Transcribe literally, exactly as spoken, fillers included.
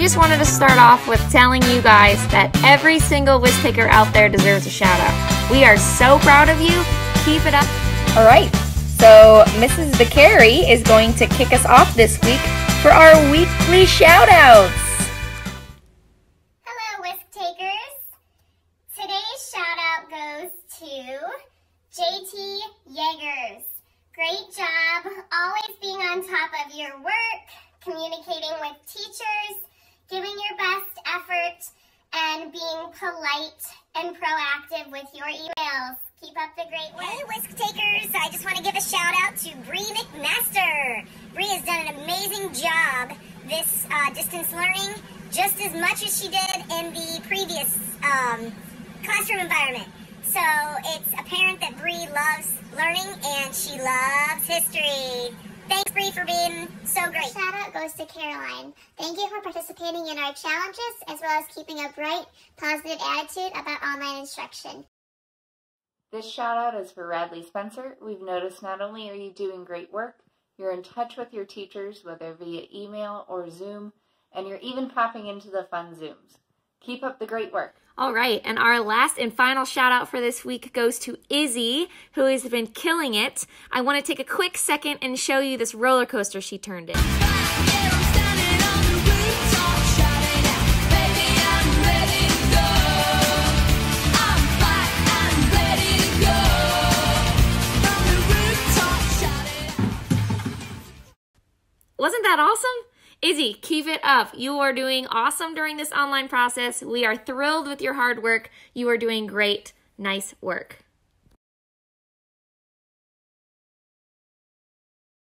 just wanted to start off with telling you guys that every single Whisk Taker out there deserves a shout out. We are so proud of you. Keep it up. All right, so Missus DeCarey is going to kick us off this week for our weekly shout outs. Hello, Whisk Takers. Today's shout out goes to J T Yeagers. Great job always being on top of your work, communicating with teachers, giving your best effort, and being polite and proactive with your emails. Keep up the great work. Hey, Whisk Takers! I just want to give a shout out to Bree McMaster. Bree has done an amazing job this uh, distance learning, just as much as she did in the previous um, classroom environment. So it's apparent that Bree loves learning and she loves history. Thanks, Bree, for being so great. Shout out goes to Caroline. Thank you for participating in our challenges as well as keeping a bright, positive attitude about online instruction. This shout out is for Radley Spencer. We've noticed not only are you doing great work, you're in touch with your teachers, whether via email or Zoom, and you're even popping into the fun Zooms. Keep up the great work. All right, and our last and final shout out for this week goes to Izzy, who has been killing it. I want to take a quick second and show you this roller coaster she turned in. Wasn't that awesome? Izzy, keep it up. You are doing awesome during this online process. We are thrilled with your hard work. You are doing great. Nice work.